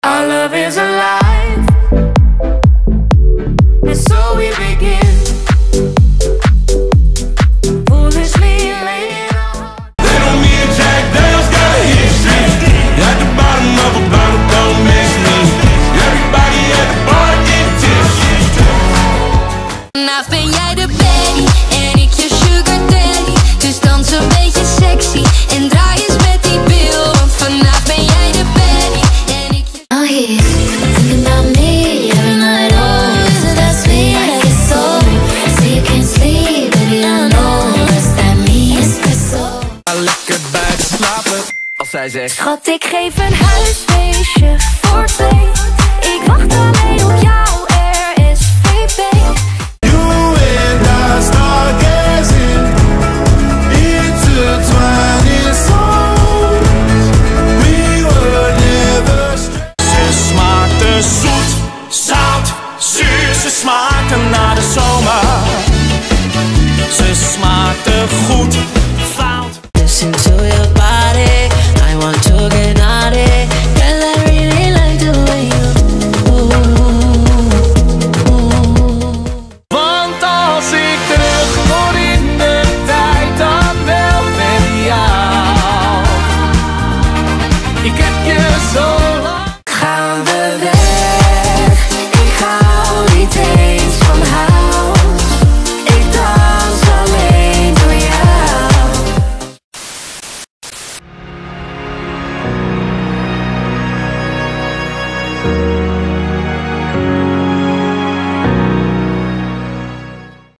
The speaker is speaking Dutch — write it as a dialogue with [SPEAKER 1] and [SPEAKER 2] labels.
[SPEAKER 1] Our love is alive, and so we begin. Foolishly laying our hearts.
[SPEAKER 2] They know me and Jack Daniels got a history. At the bottom of a bottle, don't miss me. Everybody at the bar get tipsy.
[SPEAKER 3] Vanavond ben jij de baddie en ik je sugar daddy. Dus dans een beetje sexy en draai eens met die bil. Want vanavond ben jij de baddie en ik je...
[SPEAKER 4] Oh yeah, thinking about me every night. Oh, isn't that sweet? I get so you can't sleep, baby. I know it's that me espresso.
[SPEAKER 5] Lekker buiten slapen als zij zegt:
[SPEAKER 4] Schat, ik geef een huisfeestje.